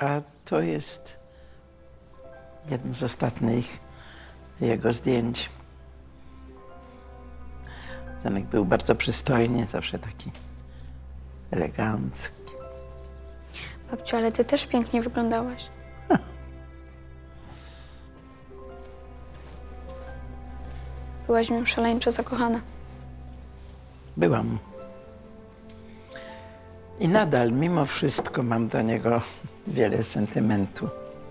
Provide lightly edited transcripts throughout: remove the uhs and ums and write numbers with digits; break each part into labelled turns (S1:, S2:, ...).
S1: A to jest jedno z ostatnich jego zdjęć. Zenek był bardzo przystojny, zawsze taki elegancki.
S2: Babciu, ale ty też pięknie wyglądałaś. Byłaś w nim szaleńczo zakochana.
S1: Byłam. I nadal, mimo wszystko, mam do niego wiele sentymentu.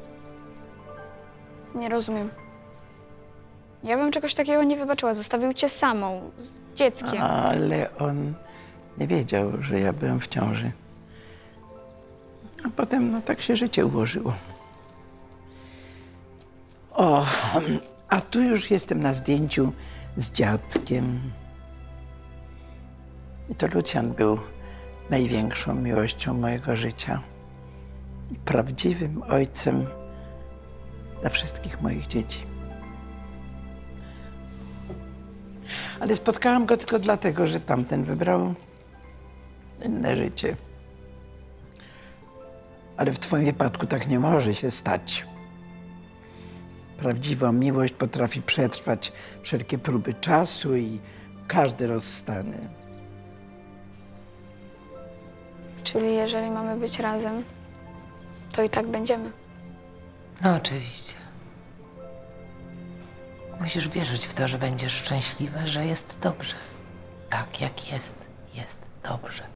S2: Nie rozumiem. Ja bym czegoś takiego nie wybaczyła. Zostawił cię samą, z dzieckiem.
S1: Ale on nie wiedział, że ja byłem w ciąży. A potem, no tak się życie ułożyło. O, a tu już jestem na zdjęciu z dziadkiem. I to Lucjan był największą miłością mojego życia. I prawdziwym ojcem dla wszystkich moich dzieci. Ale spotkałam go tylko dlatego, że tamten wybrał inne życie. Ale w twoim wypadku tak nie może się stać. Prawdziwa miłość potrafi przetrwać wszelkie próby czasu i każde rozstanie.
S2: Czyli jeżeli mamy być razem, to i tak będziemy.
S3: No oczywiście. Musisz wierzyć w to, że będziesz szczęśliwa, że jest dobrze. Tak jak jest, jest dobrze.